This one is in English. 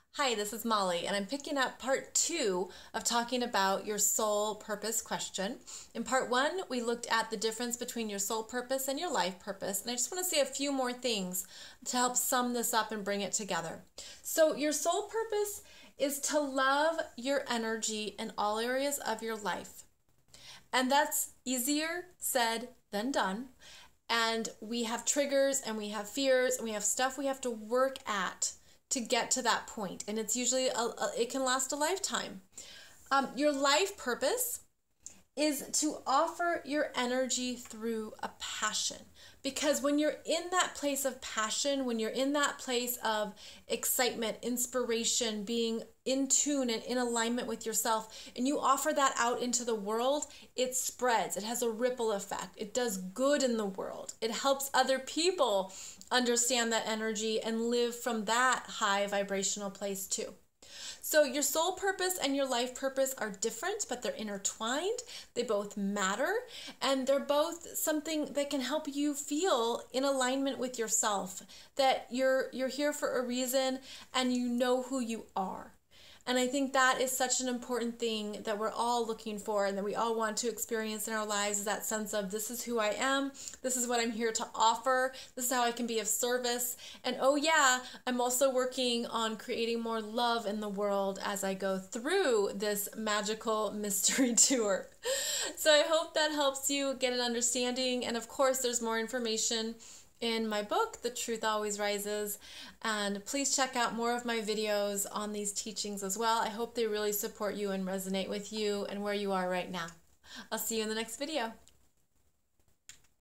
Hi, this is Molly, and I'm picking up part 2 of talking about your soul purpose question. In part 1, we looked at the difference between your soul purpose and your life purpose, and I just want to say a few more things to help sum this up and bring it together. So, your soul purpose is to love your energy in all areas of your life. And that's easier said than done. And we have triggers and we have fears and we have stuff we have to work at to get to that point. And it's usually, it can last a lifetime. Your life purpose is to offer your energy through a passion. Because when you're in that place of passion, when you're in that place of excitement, inspiration, being in tune and in alignment with yourself, and you offer that out into the world, it spreads. It has a ripple effect. It does good in the world. It helps other people understand that energy and live from that high vibrational place too. So your soul purpose and your life purpose are different, but they're intertwined. They both matter, and they're both something that can help you feel in alignment with yourself, that you're here for a reason and you know who you are. And I think that is such an important thing that we're all looking for and that we all want to experience in our lives, is that sense of, this is who I am, this is what I'm here to offer, this is how I can be of service, and oh yeah, I'm also working on creating more love in the world as I go through this magical mystery tour. So I hope that helps you get an understanding, and of course there's more information in my book, The Truth Always Rises, and please check out more of my videos on these teachings as well. I hope they really support you and resonate with you and where you are right now. I'll see you in the next video.